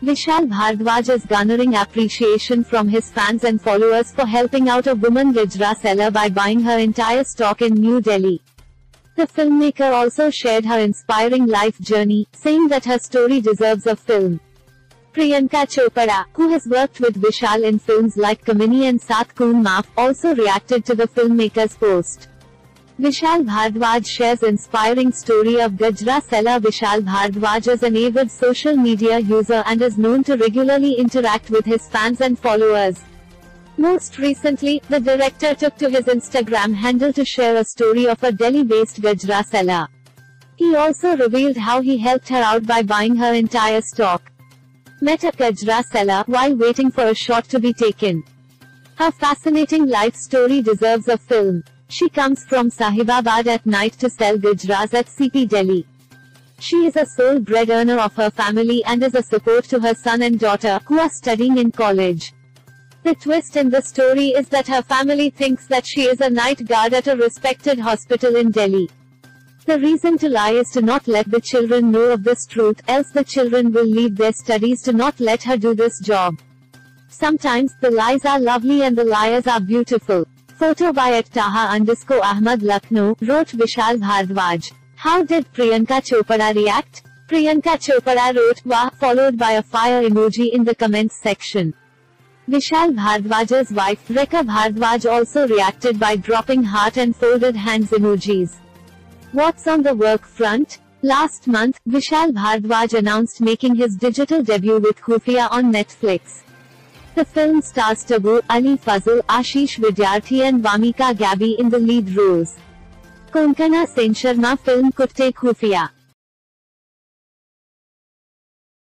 Vishal Bhardwaj is garnering appreciation from his fans and followers for helping out a woman Gajra seller by buying her entire stock in New Delhi. The filmmaker also shared her inspiring life journey, saying that her story deserves a film. Priyanka Chopra, who has worked with Vishal in films like Kamini and Saath Khoon Maaf, also reacted to the filmmaker's post. Vishal Bhardwaj shares inspiring story of Gajra seller. Vishal Bhardwaj is an avid social media user and is known to regularly interact with his fans and followers. Most recently, the director took to his Instagram handle to share a story of a Delhi-based Gajra seller. He also revealed how he helped her out by buying her entire stock. Met a Gajra seller while waiting for a shot to be taken. Her fascinating life story deserves a film. She comes from Sahibabad at night to sell Gajras at CP Delhi. She is a sole breadwinner of her family and is a support to her son and daughter, who are studying in college. The twist in the story is that her family thinks that she is a night guard at a respected hospital in Delhi. The reason to lie is to not let the children know of this truth, else the children will leave their studies to not let her do this job. Sometimes, the lies are lovely and the liars are beautiful. Photo by @Taha_Ahmad Lucknow, wrote Vishal Bhardwaj. How did Priyanka Chopra react? Priyanka Chopra wrote, "Wah," followed by a fire emoji in the comments section. Vishal Bhardwaj's wife, Rekha Bhardwaj, also reacted by dropping heart and folded hands emojis. What's on the work front? Last month, Vishal Bhardwaj announced making his digital debut with Khufia on Netflix. The film stars Tabu, Ali Fazal, Ashish Vidyarthi and Vamika Gabi in the lead roles. Konkana Sen Sharma film Kutte Khufia.